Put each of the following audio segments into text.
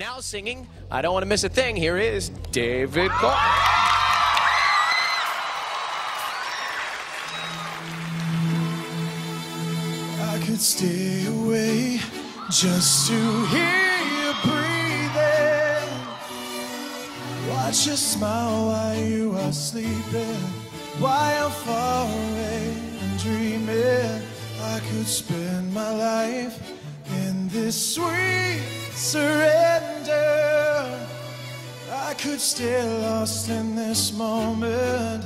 Now singing, I Don't Want to Miss a Thing, here is David Cole. I could stay away just to hear you breathing, watch you smile while you are sleeping, while I'm far away and dreaming. I could spend my life in this sweet surrender. I could stay lost in this moment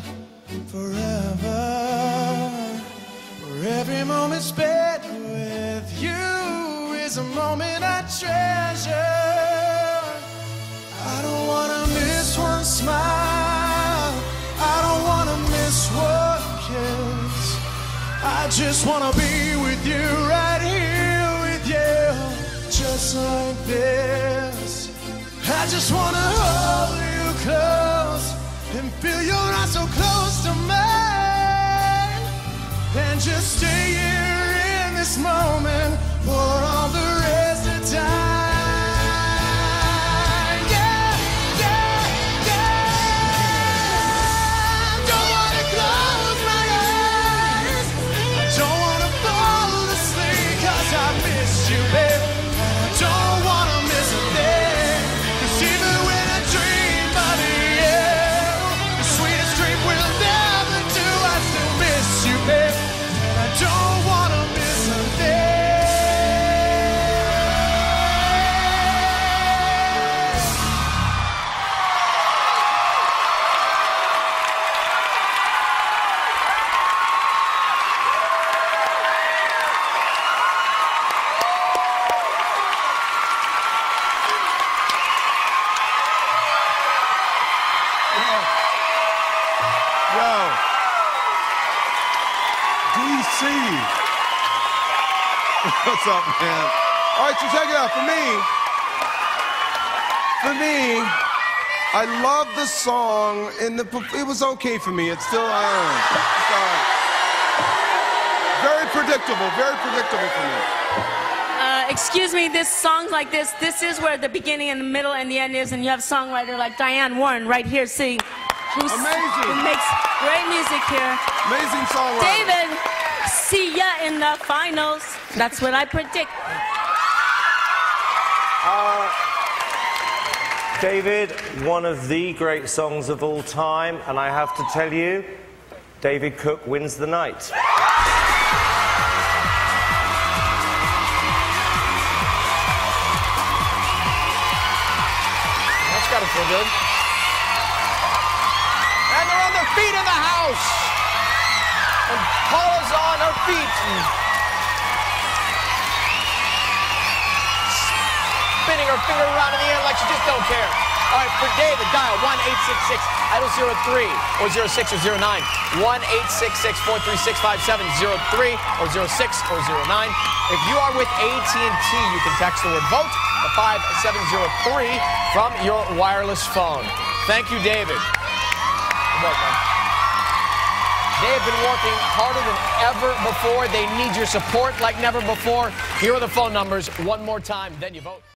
forever. For every moment spent with you is a moment I treasure. I don't wanna miss one smile, I don't wanna miss one kiss. I just wanna be with you, right here with you, just like this. I just wanna hold you close and feel your eyes so close to mine, and just stay here in this moment for all the rest of time. Yeah, yeah, yeah. Don't wanna close my eyes, I don't wanna fall asleep, 'cause I miss you, babe. And I don't wanna miss a thing, 'cause even when I dream of you, the sweetest dream will never do. I still miss you, babe. I don't wanna miss a thing. Yo, DC. What's up, man? All right, so check it out. For me, I love the song, and it was okay for me. It's still, I don't know. It's all right. Very predictable for me. Excuse me, this song like this is where the beginning and the middle and the end is, and you have a songwriter like Diane Warren right here singing. Who makes great music here. Amazing songwriter. David, see ya in the finals. That's what I predict. David, one of the great songs of all time, and I have to tell you, David Cook wins the night. That's gotta feel good. And they're on their feet in the house. And Paula's on her feet. Spinning her finger around in the air like she just don't care. All right, for David, dial 1-866-IDLE-03 or 06 or 09. 1-866-436-5703 or 06 or 09. If you are with AT&T, you can text the word VOTE to 5703 from your wireless phone. Thank you, David. Good work, man. They have been working harder than ever before. They need your support like never before. Here are the phone numbers one more time, then you vote.